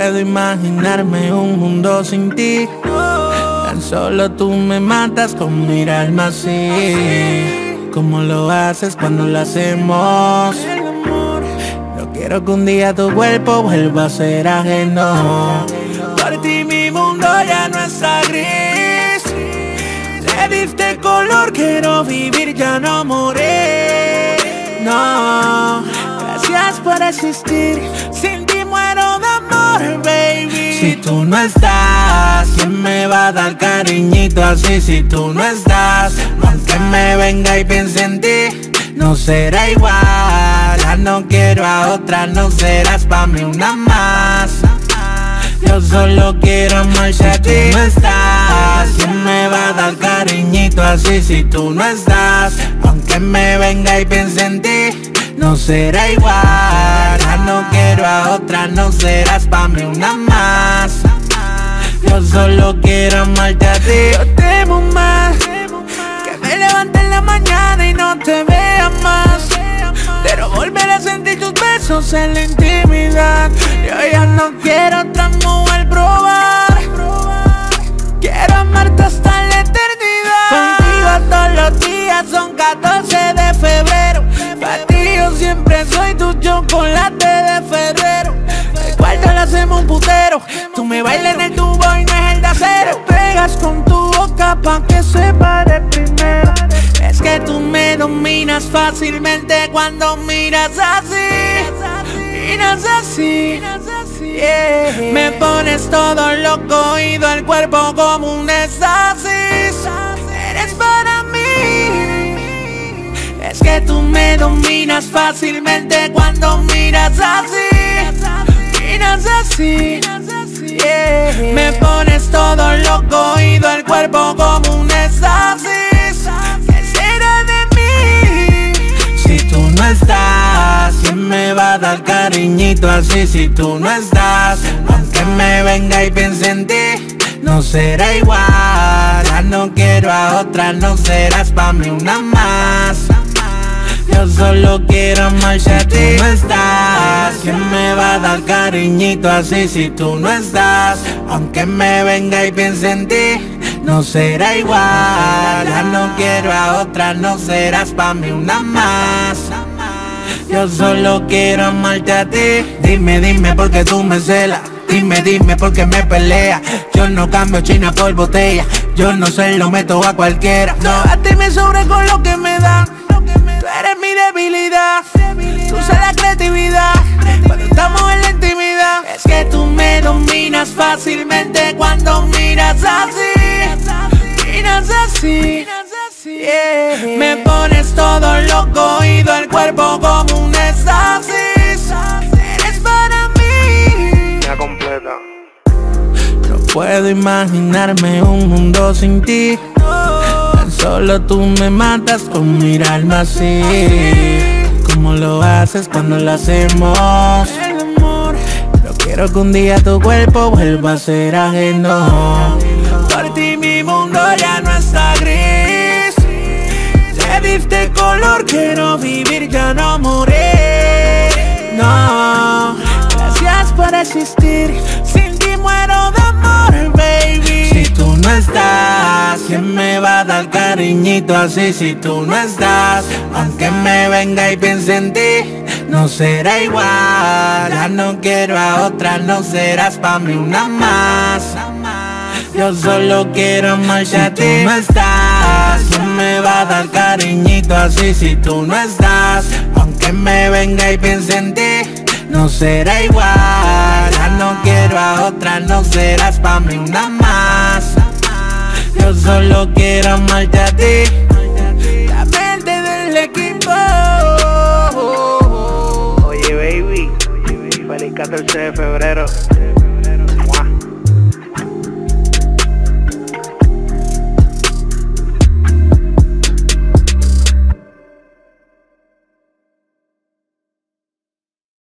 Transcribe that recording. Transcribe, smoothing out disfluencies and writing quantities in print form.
puedo imaginarme un mundo sin ti. Tan solo tú me matas con mirarme así. Como lo haces cuando lo hacemos. No quiero que un día tu cuerpo vuelva a ser ajeno. Por ti mi mundo ya no está gris. Le diste color, quiero vivir, ya no morir. No, gracias por existir. Sin ti muero de amor, baby. Si tú no estás, ¿quién me va a dar cariñito así? Si tú no estás, aunque me venga y piense en ti, no será igual. Ya no quiero a otra, no serás pa' mí una más. Yo solo quiero amarte a ti. Si tú no estás, ¿quién me va a dar cariñito así? Si tú no estás, aunque me venga y piense en ti, no será igual. Ya no quiero a otra, no serás pa' mí una más. Yo solo quiero amarte a ti. Yo temo más que me levante en la mañana y no te vea más. Pero volver a sentir tus besos en la intimidad. Yo ya no quiero otra mujer probar. Quiero amarte hasta la eternidad. Contigo todos los días son 14 de febrero. Para ti yo siempre soy tu chocolate de Ferrero. El cuarto le hacemos un putero. Tú me bailas en el tubo y no es el de acero. Pegas con tu boca pa' que se pare primero. Es que tú me dominas fácilmente cuando miras así. Miras así, yeah. Me pones todo loco y el cuerpo como un éxtasis. Eres para mí. Es que tú me dominas fácilmente cuando miras así. Miras así, yeah. Me pones todo loco y el cuerpo como un éxtasis. Si tú no estás, ¿quién me va a dar cariñito así? Si tú no estás, aunque me venga y piense en ti, no será igual. Ya no quiero a otra, no serás pa' mí una más. Yo solo quiero amarte a ti. Si tú no estás, ¿quién me va a dar cariñito así? Si tú no estás, aunque me venga y piense en ti, no será igual. Ya no quiero a otra, no serás pa' mí una más. Yo solo quiero amarte a ti. Dime, dime por qué tú me celas. Dime, dime por qué me peleas. Yo no cambio China por botella. Yo no se lo meto a cualquiera. No, a ti me sobra con lo que me dan. Tú eres mi debilidad. Tú usas la creatividad cuando estamos en la intimidad. Es que tú me dominas fácilmente cuando miras así. Miras así, yeah. Me pones todo loco y el cuerpo como un éxtasis. Eres para mí. Ya completa. No puedo imaginarme un mundo sin ti. Tan solo tú me matas con mirarme así. Como lo haces cuando lo hacemos. No quiero que un día tu cuerpo vuelva a ser ajeno. Por ti mi mundo ya no está gris. Le diste color, quiero vivir, ya no morir. No, gracias por existir. Sin ti muero de amor, baby. Si tú no estás, ¿quién me va a dar cariñito así? Si tú no estás, aunque me venga y piense en ti, no será igual. Ya no quiero a otra, no serás pa' mí una más. Yo solo quiero amarte a ti. Si tú no estás, ¿quién me va a dar cariñito así? Si tú no estás, aunque me venga y piense en ti, no será igual. Ya no quiero a otra, no serás pa' mí una más. Yo solo quiero amarte a ti. La mente del equipo. Oye, baby, feliz 14 de febrero.